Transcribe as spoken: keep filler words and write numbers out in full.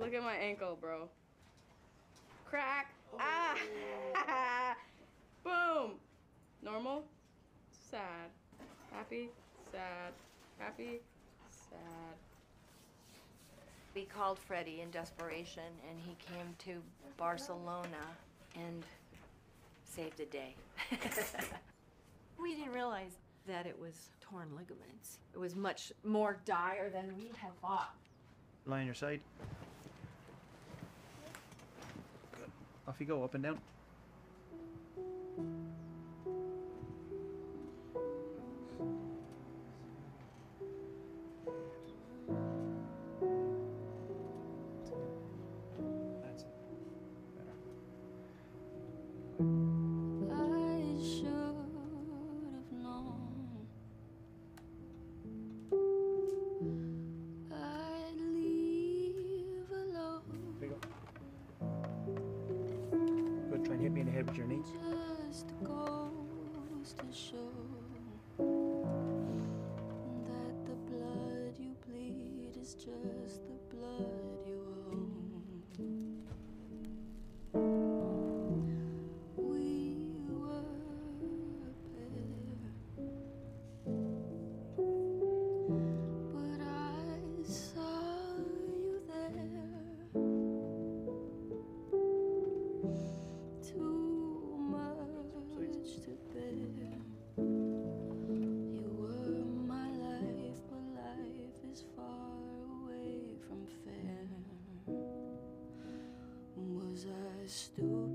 Look at my ankle, bro. Crack. Oh. Ah. Boom. Normal. Sad. Happy. Sad. Happy. Sad. We called Freddie in desperation, and he came to Barcelona and saved the day. We didn't realize that it was torn ligaments. It was much more dire than we had thought. Lie on your side. Good. Off you go, up and down. That's it. Better. I should have known I'd leave alone. There you go. Good, try and hit me in the head with your knee. Just goes to show that the blood you bleed is just the blood you own. We were a pair, but I saw you there. Too much to bear. You were my life, but life is far away from fair. Was I stupid?